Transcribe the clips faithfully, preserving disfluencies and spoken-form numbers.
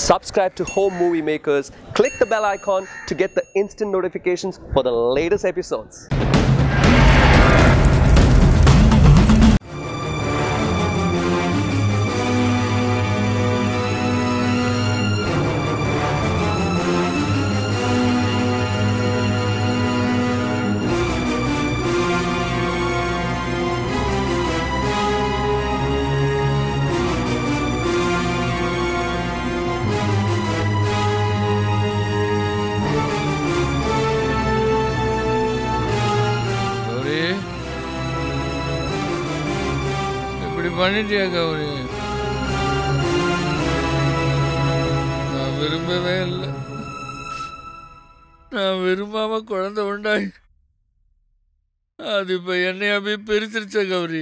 Subscribe to Home Movie Makers. Click the bell icon to get the instant notifications for the latest episodes. பண்ணிட்டியா கௌரி? நான் விரும்பவே இல்லை. நான் விரும்பாம குழந்தை உண்டாய் அது இப்ப என்னைய போய் பிரிச்சிருச்ச கௌரி.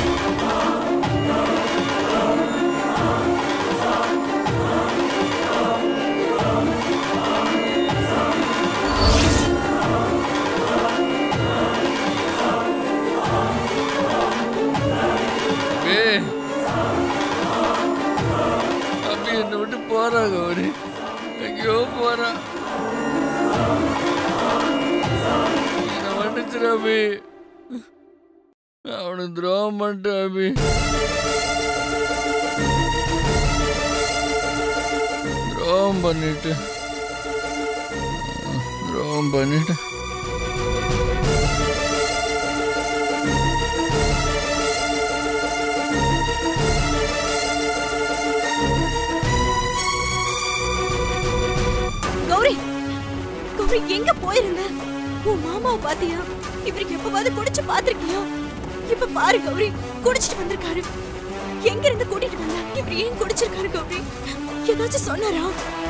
அபி என்னை விட்டு போறா கௌரி, எங்கேயோ போறா. என்னை மன்னிச்சிரு அபி, அவனுக்கு துரோகம் பண்ணிட்டேன் அபி. துரோகம் பண்ணிட்டு துரோகம் பண்ணிட்டு எங்க போயிருந்த? உன் மாமாவை பாத்தியா? இவருக்கு எப்பவாவது குடிச்சு பாத்திருக்கியா? இப்ப பாரு கௌரி, குடிச்சிட்டு வந்திருக்காரு. எங்க இருந்து கூட்டிட்டு வந்த? இவர் ஏன் குடிச்சிருக்காரு கௌரி? ஏதாச்சும் சொன்னாரா?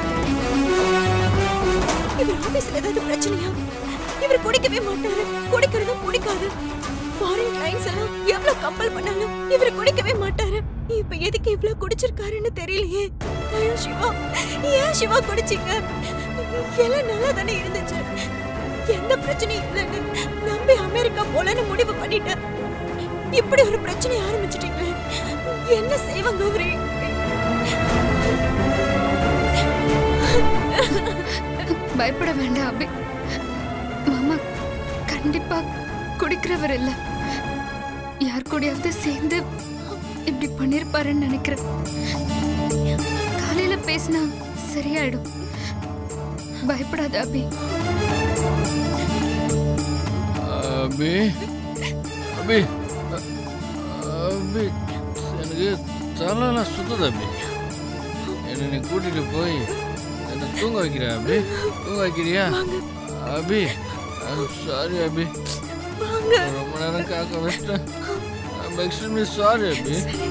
இவர் ஆபீஸ்ல ஏதாவது பிரச்சனையா? இவர் குடிக்கவே மாட்டாரு, குடிக்கிறதும் பிடிக்காது. ஃபாரின் கிளைண்ட்ஸ் எல்லாம் எவ்வளவு கம்பல் பண்ணாலும் இவர் குடிக்கவே மாட்டாரு. இப்ப எதுக்கு இவ்வளவு குடிச்சிருக்காருன்னு தெரியலையே. ஐயோ சிவா, ஏன் சிவா குடிச்சீங்க? எல்லாம் நல்லா தானே இருந்துச்சு, எந்த பிரச்சனையும் இல்லைன்னு நம்பி அமெரிக்கா போலன்னு முடிவு பண்ணிட்டேன். இப்படி ஒரு பிரச்சனை ஆரம்பிச்சிட்டீங்களே, என்ன செய்வாங்க கௌரி? பயப்பட வேண்டாம் அபி, மாமா கண்டிப்பா குடிக்கிறவர் இல்ல. யார் கூடயாவது சேர்ந்து இப்படி பண்ணிருப்பாருன்னு நினைக்கிறேன். காலையில பேசினா சரியாயிடும், பயப்படாத அபி. அபி அபி அபி எனக்கு தலைலாம் சுத்தது அபி. என்னை நீ கூட்டிட்டு போய் என்னை தூங்க வைக்கிறியா அபி? தூங்க வைக்கிறியா அபி? சாரி அபி, ரொம்ப நேரம் காக்க வச்சிட்டேன். I'm extremely sorry அபி.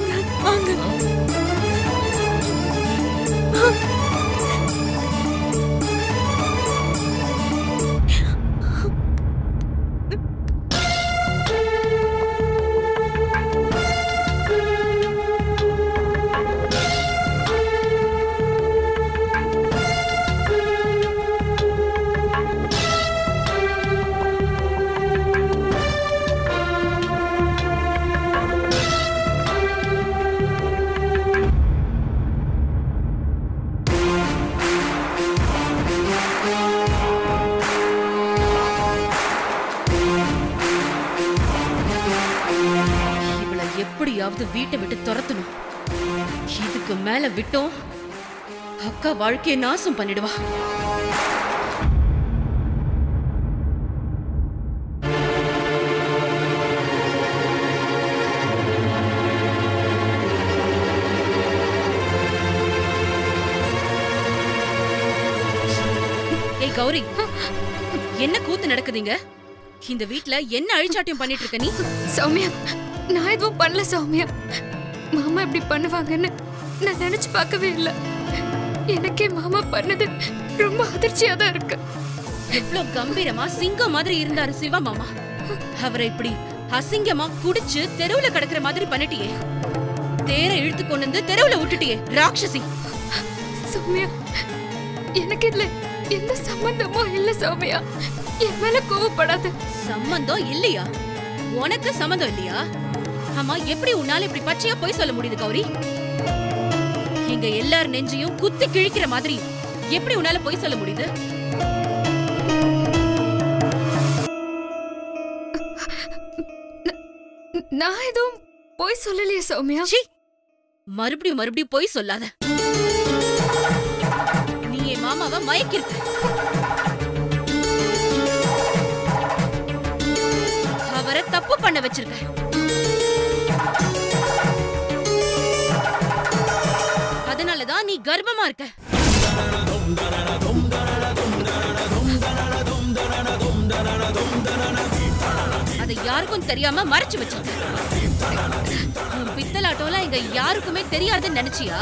வீட்டை விட்டு துரத்தணும். இதுக்கு மேல விட்டோம் அக்கா வாழ்க்கையை நாசம் பண்ணிடுவா. ஏய் கௌரி, என்ன கூத்து நடக்குதுங்க? இந்த வீட்ல என்ன அழிச்சாட்டியம் பண்ணிட்டு இருக்க நீ? சௌமியா, நான் எதுவும் பண்ணல சௌமியா. மாமா இப்படி பண்ணுவாங்கன்னு நான் நினைச்சு பார்க்கவே இல்லை. எனக்கே மாமா பண்ணது ரொம்ப அதிர்ச்சியா தான் இருக்கு. எவ்வளவு கம்பீரமா சிங்கம் மாதிரி இருந்தாரு சிவா மாமா. அவரை இப்படி அசிங்கமா குடிச்சு தெருவுல கிடக்குற மாதிரி பண்ணிட்டியே. தேர இழுத்து கொண்டு வந்து தெருவுல விட்டுட்டியே ராட்சசி. சௌமியா, எனக்கு இதுல எந்த சம்பந்தமும் இல்ல சௌமியா. என் மேல கோவப்படாது. சம்பந்தம் இல்லையா? உனக்கு சம்பந்தம் இல்லையா? ஆமா, எப்படி உன்னால இப்படி பச்சையா போய் சொல்ல முடியுது கௌரி? எங்க எல்லார் நெஞ்சையும் குத்தி கிழிக்கிற மாதிரி எப்படி உன்னால பொய் சொல்ல முடியுது? நான் எதுவும் பொய் சொல்லலையே சௌமியா. மறுபடியும் மறுபடியும் பொய் சொல்லாத. நீ என் மாமாவை மயக்கிருக்க. அவரை தப்பு பண்ண வச்சிருக்க. அதனாலதான் நீ கர்ப்பமா இருக்க. அதை யாருக்கும் தெரியாம மறைச்சு வச்சிருக்க. உன் பித்தலாட்டோலாம் எங்க யாருக்குமே தெரியாதுன்னு நினைச்சியா?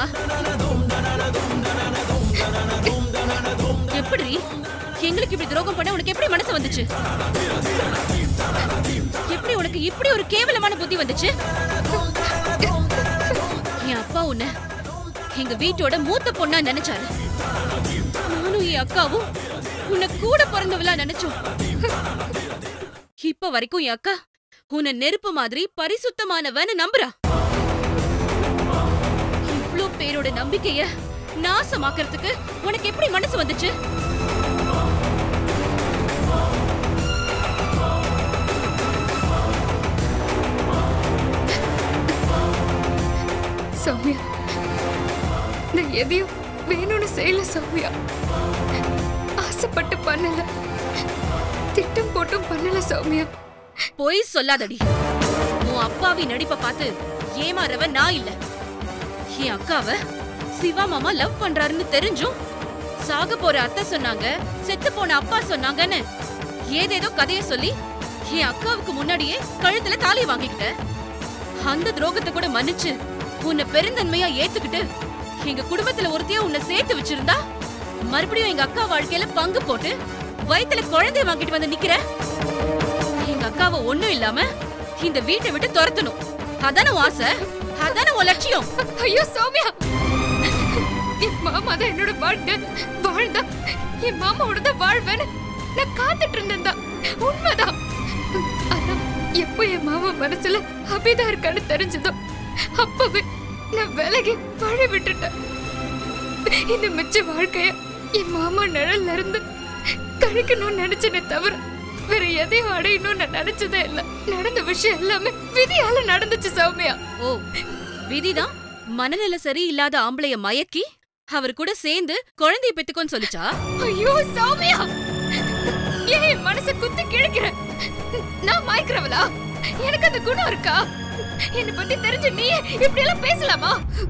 எப்படி எங்களுக்கு இப்படி துரோகம் பண்ண உனக்கு எப்படி மனசு வந்துச்சு? எப்படி உனக்கு இப்படி ஒரு கேவலமான புத்தி வந்துச்சு? என் அப்பா உன்னை எங்க வீட்டோட மூத்த பொண்ணா நினைச்சாரு. நானும் என் அக்காவும் உன்னை கூட பிறந்தவளா நினைச்சோம். இப்ப வரைக்கும் என் அக்கா உன்னை நெருப்பு மாதிரி பரிசுத்தமானவன்னு நம்புறா. இவ்ளோ பேரோட நம்பிக்கைய நாசமாக்கிறதுக்கு உனக்கு எப்படி மனசு வந்துச்சு? சௌமியா, நான் எதையும் வேணும்னு செய்யல சௌமியா. ஆசைப்பட்டு பண்ணல, திட்டம் போட்டும் பண்ணல சௌமியா. பொய் சொல்லாதடி. உன் அப்பாவி நடிப்பை பார்த்து ஏமாறவ நான் இல்ல. என் அக்காவ சிவா மாமா லவ் பண்றாருன்னு தெரிஞ்சும் சாக போற அத்தை சொன்னாங்க, செத்து போன அப்பா சொன்னாங்கன்னு ஏதேதோ கதைய சொல்லி என் அக்காவுக்கு முன்னாடியே கழுத்துல தாலி வாங்கிக்கிட்ட. அந்த துரோகத்தை கூட மன்னிச்சு உன்னை பெருந்தன்மையா ஏத்துக்கிட்டு எங்க குடும்பத்துல ஒருத்தையா உன்னை சேர்த்து வச்சிருந்தா மறுபடியும் எங்க அக்கா வாழ்க்கையில பங்கு போட்டு வயித்துல குழந்தைய வாங்கிட்டு வந்து நிக்கிற. எங்க அக்காவை ஒண்ணும் இல்லாம இந்த வீட்டை விட்டு துரத்தணும். அதான உன் ஆசை, அதான உன் லட்சியம். ஐயோ சௌமியா, என் மாமா தான் என்னோட வாழ்க்கை. வாழ்ந்தா என் மாமாவோட தான் வாழ்வேன்னு நான் காத்துட்டு இருந்தேன். உண்மைதான். ஆனா எப்போ என் மாமா மனசுல அபிதா இருக்கான்னு தெரிஞ்சதோ அப்பவே நான் விலகி வாழ விட்டுட்டேன். இந்த மிச்ச வாழ்க்கைய என் மாமா நிழல்ல இருந்து கழிக்கணும்னு நினைச்சேனே தவிர வேற எதையும் அடையணும்னு நான் நினைச்சதே இல்ல. நடந்த விஷயம் எல்லாமே விதியால நடந்துச்சு சௌமியா. ஓ, விதிதான் மனநிலை சரியில்லாத ஆம்பளைய மயக்கி அவர் கூட சேர்ந்து குழந்தைய பெத்துக்கோன்னு சொல்லிச்சா? ஐயோ சௌமியா, ஏன் என் மனசை குத்தி கிழக்கிற? நான் மயக்கிறவளா? எனக்கு அந்த குணம் இருக்கா? என்னை பத்தி தெரிஞ்ச நீ இப்படி எல்லாம் பேசலாமா?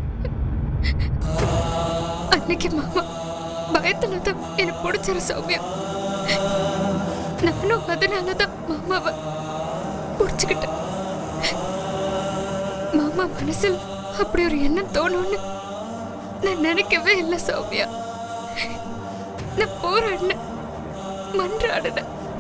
அன்னைக்கு மாமா பயத்துலதான் என்ன பிடிச்சிரு சௌமியா. நானும் அதனாலதான் மாமாவை புடிச்சுக்கிட்டேன். மாமா மனசில் அப்படி ஒரு எண்ணம் தோணும்னு நான் நினைக்கவே இல்லை சௌமியா. நான் போராடின, மன்றாடின.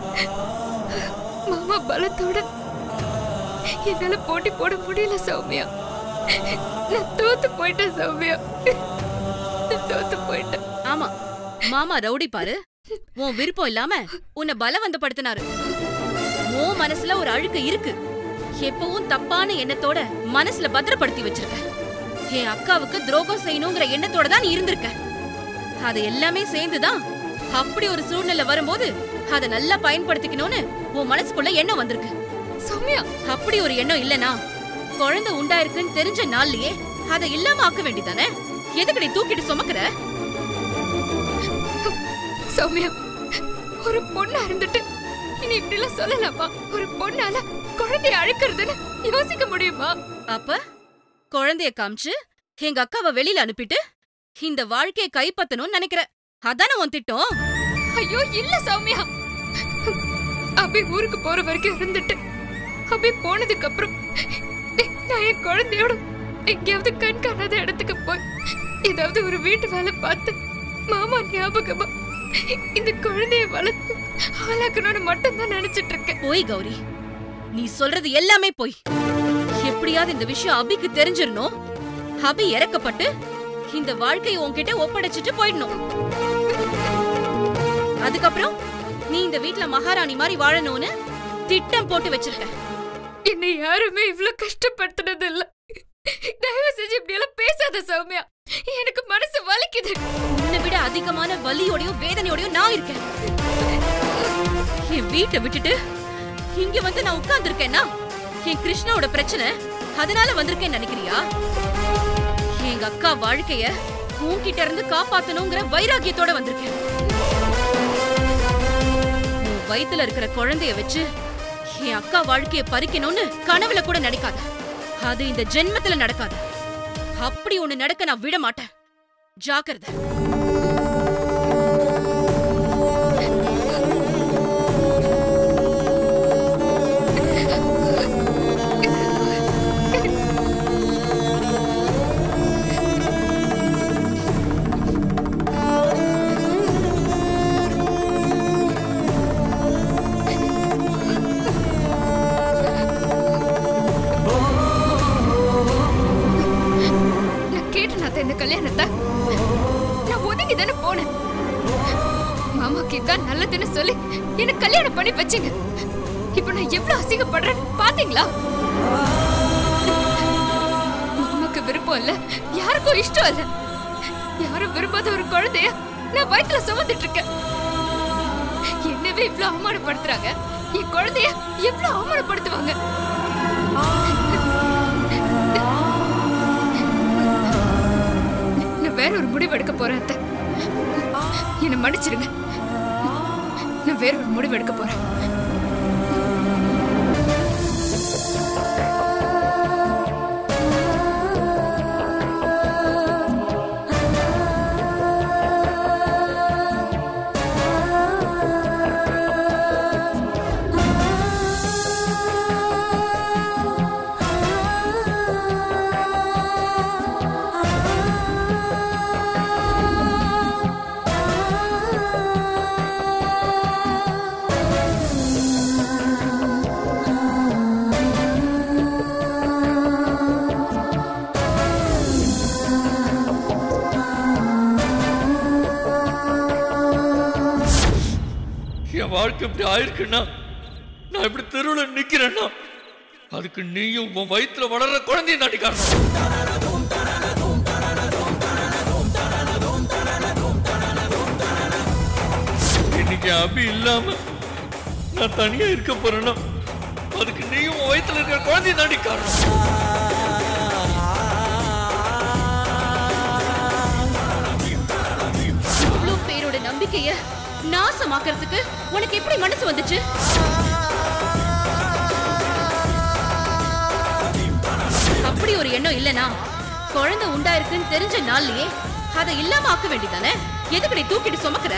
மாமா பலத்தோட என்னால போட்டி போட முடியல சௌமியா. நான் தோத்து போயிட்டேன் சௌமியா. நான் தோத்து போயிட்டேன். ஆமா, மாமா ரவுடி பாரு. உன் விருப்பம் இல்லாம உன்னை பலவந்தப்படுத்தினாரு. உன் மனசுல ஒரு அழுக்கு இருக்கு. எப்பவும் தப்பான எண்ணத்தோட மனசுல பத்திரப்படுத்தி வச்சிருக்க. என் அக்காவுக்கு துரோகம் செய்யணுங்கிற எண்ணத்தோட தான் நீ இருந்திருக்க. அது எல்லாமே சேர்ந்துதான் அப்படி ஒரு சூழ்நிலை வரும்போது அதை நல்லா பயன்படுத்திக்கணும்னு உன் மனசுக்குள்ள எண்ணம் வந்திருக்கு. சௌமியா, அப்படி ஒரு எண்ணம் இல்லனா குழந்தை உண்டாயிருக்குன்னு தெரிஞ்ச நாள்லயே அதை இல்லாம ஆக்க வேண்டியதானே? எதுக்கு நீ தூக்கிட்டு சுமக்குற? சௌமியா, ஒரு பொண்ணா இருந்துட்டு இனி இப்படி எல்லாம் சொல்லலாமா? ஒரு பொண்ணால குழந்தைய அழுக்கிறதுன்னு யோசிக்க முடியுமா? அப்ப குழந்தைய காமிச்சு எங்க அக்காவை வெளியில அனுப்பிட்டு இந்த வாழ்க்கையை கைப்பற்றணும்னு நினைக்கிற, அதான உன் திட்டம்? ஐயோ இல்ல சௌமியா. அபி ஊருக்கு போற வரைக்கும் இருந்துட்டு அபி போனதுக்கு அப்புறம் நான் என் குழந்தையோட எங்கேயாவது கண் காணாத இடத்துக்கு போய் ஏதாவது ஒரு வீட்டு வேலை பார்த்து மாமா ஞாபகமா இந்த குழந்தைய வளர்த்து ஆளாக்கணும்னு மட்டும் தான் நினைச்சிட்டு இருக்கேன். போய் கௌரி, நீ சொல்றது எல்லாமே போய். எப்படியாவது இந்த விஷயம் அபிக்கு தெரிஞ்சிடணும். அபி இறக்கப்பட்டு இந்த வாழ்க்கையை உன்கிட்ட ஒப்படைச்சிட்டு போயிடணும். அதுக்கப்புறம் நீ இந்த வீட்டுல மகாராணி மாதிரி வாழணும்னு திட்டம் போட்டு வச்சிருக்க. என்னை யாருமே இவ்வளவு கஷ்டப்படுத்தினது இல்ல. தயவு செஞ்சு இப்படி எல்லாம் பேசாத சௌமியா. எனக்கு வலிக்குது. உன்னை விட அதிகமான வலியோடையும் வேதனையோடையும் நான் இருக்கேன். என் வீட்டை விட்டுட்டு இங்க வந்து நான் உட்கார்ந்து இருக்கேன்னா என் கிருஷ்ணாவோட பிரச்சனை அதனால வந்திருக்கேன்னு நினைக்கிறியா? எங்க அக்கா வாழ்க்கைய உன்கிட்ட இருந்து காப்பாத்தணுங்கிற வைராகியத்தோட வந்திருக்கேன். உன் வயித்துல இருக்கிற குழந்தைய வச்சு என் அக்கா வாழ்க்கைய பறிக்கணும்னு கனவுல கூட நினைக்காத. அது இந்த ஜென்மத்துல நடக்காது. அப்படி ஒண்ணு நடக்க நான் விட மாட்டேன். ஜாக்கிரதை. இந்த கல்யாணத்தை நான் ஒதுங்கி தானே போனேன். மாமாக்கு இதான் நல்லதுன்னு சொல்லி எனக்கு கல்யாணம் பண்ணி வச்சீங்க. இப்ப நான் எவ்வளவு அசிங்கப்படுறேன்னு பாத்தீங்களா? மாமாக்கு விருப்பம் இல்ல, யாருக்கும் இஷ்டம் இல்ல. யாரும் விரும்பாத ஒரு குழந்தைய நான் வயிற்றுல சுமந்துட்டு இருக்கேன். என்னவே இவ்வளவு அவமானப்படுத்துறாங்க. என் குழந்தைய எவ்வளவு அவமானப்படுத்துவாங்க. வேற ஒரு முடிவு எடுக்க போறேன். என்ன மன்னிச்சிருங்க. நான் வேற ஒரு முடிவு எடுக்க போறேன். வாழ்க்கை இப்படி ஆயிருக்குன்னா, நான் இப்படி தெருவில் நிக்கிறேன்னா அதுக்கு நீயும் உன் வயிற்றுல வளர்ற குழந்தைய தாண்டி காரணம். இன்னைக்கு அபி இல்லாம நான் தனியா இருக்க போறேன்னா அதுக்கு நீயும் உன் வயிற்றுல இருக்கிற குழந்தைய தாண்டி காரணம். இவ்வளவு பேரோட நம்பிக்கைய நாசமாக்கிறதுக்கு உனக்கு எப்படி மனசு வந்துச்சு? அப்படி ஒரு எண்ணம் இல்லனா குழந்தை உண்டாயிருக்குன்னு தெரிஞ்ச நாள்லயே அதை இல்லாம ஆக்க வேண்டியதானே? எதுக்கு தூக்கிட்டு சுமக்கிற?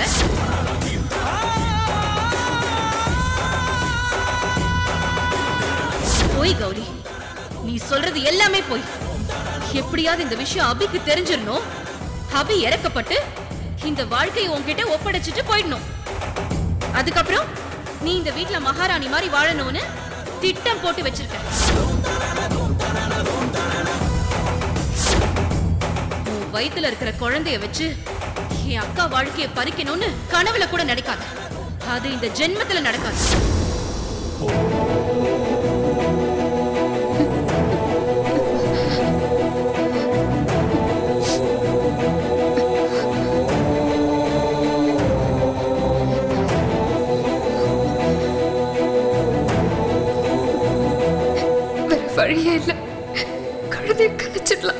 போய் கௌரி, நீ சொல்றது எல்லாமே போய். எப்படியாவது இந்த விஷயம் அபிக்கு தெரிஞ்சிடணும். அபி இறக்கப்பட்டு இந்த வாழ்க்கையை உன்கிட்ட ஒப்படைச்சிட்டு போயிடணும். அதுக்கப்புறம் நீ இந்த வீட்டுல மகாராணி மாதிரி வாழணும்னு திட்டம் போட்டு வச்சிருக்க. உன் வயித்துல இருக்கிற குழந்தைய வச்சு என் அக்கா வாழ்க்கையை பறிக்கணும்னு கனவுல கூட நினைக்காத. அது இந்த ஜென்மத்துல நடக்காது. வழியே இல்ல, கழுதை கழிச்சிடலாம்.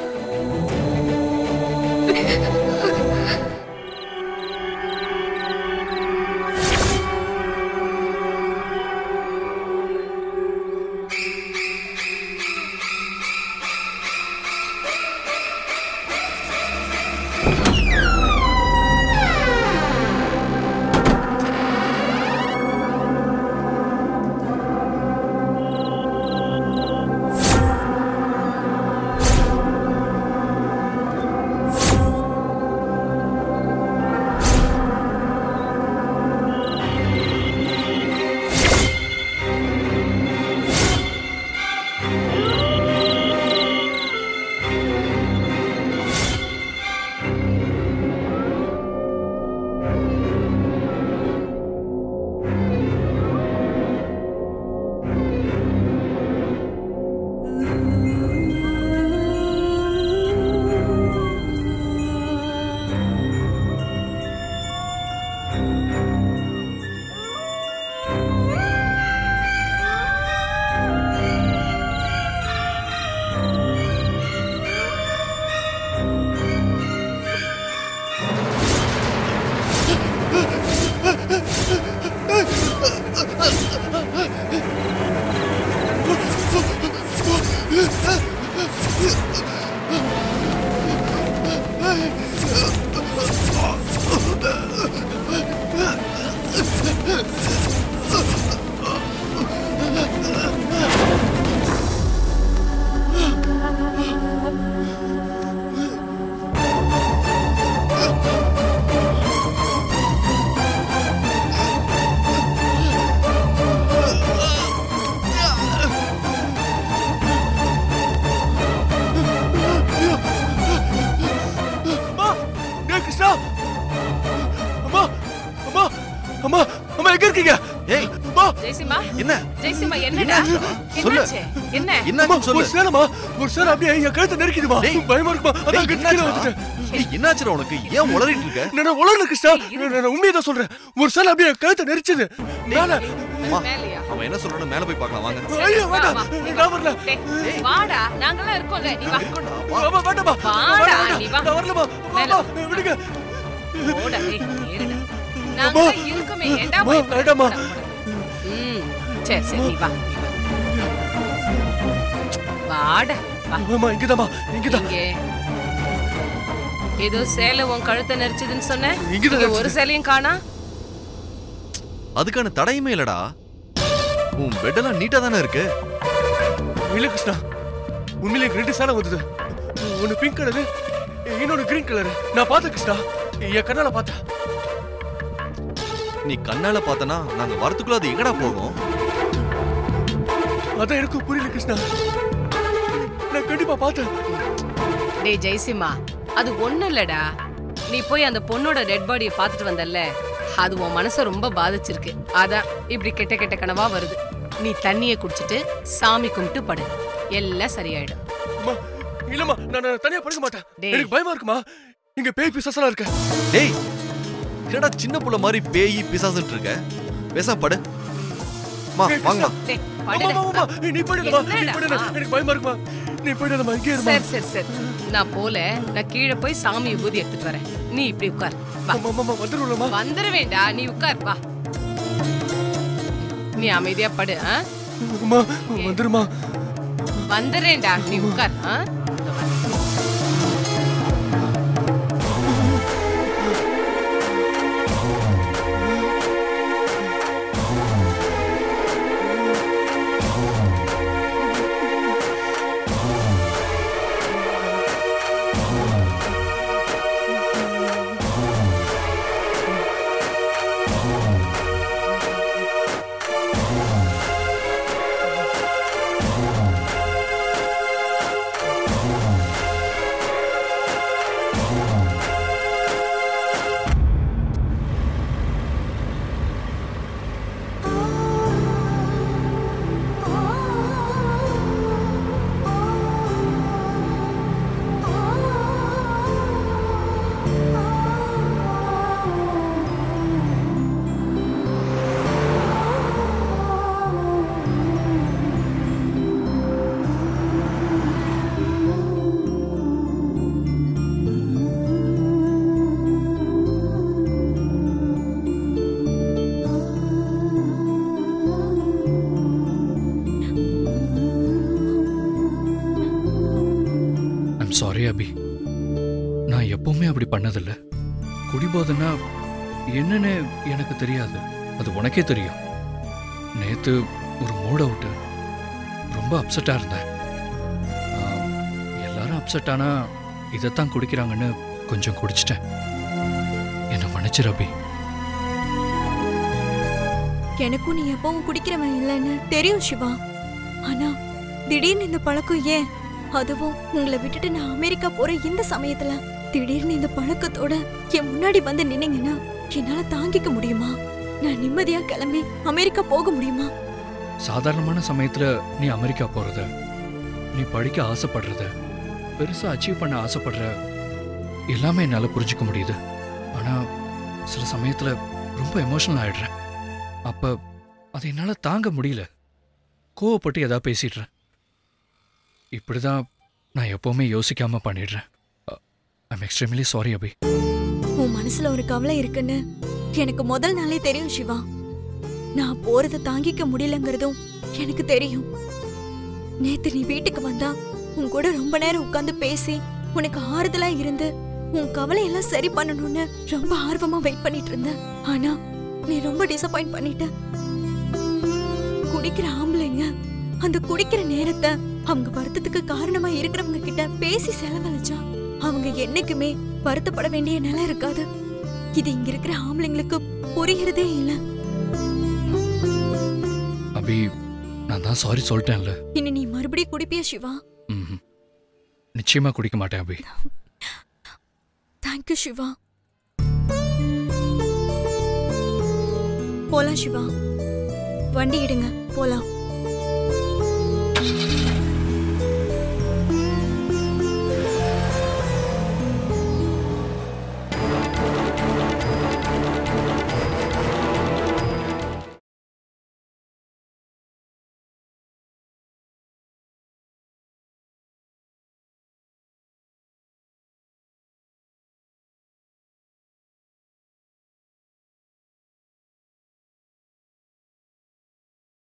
ஜெயசிமா என்ன ஜெயசிமா என்னடா சொல்லு என்ன என்ன சொல்லு ஒரு சேலமா ஒரு சேல அப்படியே என் கழுத்தை நெருக்கிடுமா பயமா இருக்குமா அதான் கட்டில வந்துட்டேன் டேய் என்னாச்சுடா உனக்கு ஏன் உளறிட்டு இருக்க நான் உலகல கிருஷ்ணா நான் உண்மையை தான் சொல்றேன் ஒரு சேல அப்படியே கழுத்தை நெரிச்சது மேல மேலயா அவன் என்ன சொல்றானோ மேல போய் பார்க்கலாம் வாங்க ஐயோ வேண்டாம் நான் வரல வாடா நாங்கலாம் இருக்கோம்ல நீ வா வா வேண்டாமா வாடா நீ வா நான் வரலமா மேல விடுங்க ஓடா ஏய் ஏறுடா நாங்க இருக்கோமே ஏண்டா வேண்டாமா ம் சரி சரி நீ வா வாடா வா அம்மா இங்கதாமா இங்கதான் இங்க ஏதோ சேலை உன் கழுத்தை நெரிச்சதுன்னு சொன்ன இங்கதான் இங்க ஒரு சேலையும் காணா அதுக்கான தடையுமே இல்லடா உன் பெட்டெல்லாம் நீட்டா தானே இருக்கு இல்ல கிருஷ்ணா உண்மையிலே ரெண்டு சேலை வந்தது ஒன்னு பிங்க் கலரு இன்னொன்னு கிரீன் கலரு நான் பார்த்தேன் கிருஷ்ணா என் கண்ணால பார்த்தேன் நீ கண்ணால பார்த்தனா நாங்க வரதுக்குள்ள அது எங்கடா போகும் அதான் எனக்கு புரியல கிருஷ்ணா நான் கண்டிப்பா பார்த்தேன் டேய் ஜெயசிமா அது ஒண்ணு இல்லடா நீ போய் அந்த பொண்ணோட டெட் பாடியை பார்த்துட்டு வந்தல்ல அது உன் மனசை ரொம்ப பாதிச்சிருக்கு அதான் இப்படி கெட்ட கெட்ட கனவா வருது நீ தண்ணிய குடிச்சிட்டு சாமி கும்பிட்டு படு எல்லாம் சரியாயிடும் அம்மா இல்லம்மா நான் தனியா படுக்க மாட்டேன் எனக்கு பயமா இருக்குமா இங்க பேய் பிசாசெல்லாம் இருக்கு டேய் என்னடா சின்ன புள்ள மாதிரி பேய் பிசாசுன்னு இருக்க பேசாம படு மா வாங்க டேய் படுடா நீ படுடா நீ படுடா எனக்கு பயமா இருக்குமா நீ படுடா இங்கே இருமா சரி சரி சரி நான் போல நான் கீழே போய் சாமி விபூதி எடுத்துட்டு வரேன் நீ இப்படி உட்கார் வா அம்மா வந்துருவலமா வந்துருவேண்டா நீ உட்கார் வா நீ அமைதியா படு ஆ அம்மா வந்துருமா வந்துறேன்டா நீ உட்கார் ஆ சாரி அபி நான் எப்பவுமே அப்படி பண்ணதில்ல குடிபோதைன்னா என்னன்னு எனக்கு தெரியாது அது உனக்கே தெரியும் நேத்து ஒரு மூட் அவுட்டு ரொம்ப அப்செட்டா இருந்தேன் எல்லாரும் அப்செட் ஆனா இதைத்தான் குடிக்கிறாங்கன்னு கொஞ்சம் குடிச்சிட்டேன் என்ன மன்னிச்சிரு அபி எனக்கும் நீ எப்பவும் குடிக்கிறவன் இல்லைன்னு தெரியும் சிவா ஆனா திடீர்னு இந்த பழக்கம் ஏன் அதுவும் உங்களை விட்டுட்டு நான் அமெரிக்கா போற இந்த சமயத்துல திடீர்னு இந்த பழக்கத்தோட என் முன்னாடி வந்து நின்னீங்கன்னா என்னால தாங்கிக்க முடியுமா நான் நிம்மதியா கிளம்பி அமெரிக்கா போக முடியுமா சாதாரணமான சமயத்துல நீ அமெரிக்கா போறத நீ படிக்க ஆசைப்படுறத பெருசா அச்சீவ் பண்ண ஆசைப்படுற எல்லாமே என்னால புரிஞ்சுக்க முடியுது ஆனா சில சமயத்துல ரொம்ப எமோஷனல் ஆயிடுறேன் அப்ப அதை என்னால தாங்க முடியல கோவப்பட்டு ஏதாவது பேசிடுறேன் இப்படிதான் நான் எப்பவுமே யோசிக்காம பண்ணிடுறேன் ஐம் எக்ஸ்ட்ரீம்லி சாரி அபி உன் மனசுல ஒரு கவலை இருக்குன்னு எனக்கு முதல் நாளே தெரியும் சிவா நான் போறத தாங்கிக்க முடியலங்கிறதும் எனக்கு தெரியும் நேத்து நீ வீட்டுக்கு வந்தா உன் கூட ரொம்ப நேரம் உட்கார்ந்து பேசி உனக்கு ஆறுதலா இருந்து உன் கவலையெல்லாம் சரி பண்ணணும்னு ரொம்ப ஆர்வமா வெயிட் பண்ணிட்டு இருந்தேன் ஆனா நீ ரொம்ப டிசப்பாயிண்ட் பண்ணிட்ட குடிக்கிற ஆம்பளைங்க அந்த குடிக்கிற நேரத்தை அவங்க வருத்தத்துக்கு காரணமா இருக்கிறவங்க கிட்ட பேசி செலவழிச்சா அவங்க என்னைக்குமே வருத்தப்பட வேண்டிய நிலை இருக்காது இது இங்க இருக்கிற ஆம்பளைங்களுக்கு புரியறதே இல்ல அபி நான் தான் சாரி சொல்லிட்டேன்ல இனி நீ மறுபடியும் குடிப்பியா சிவா நிச்சயமா குடிக்க மாட்டேன் அபி தேங்க்யூ சிவா போலாம் சிவா வண்டி எடுங்க போலாம்.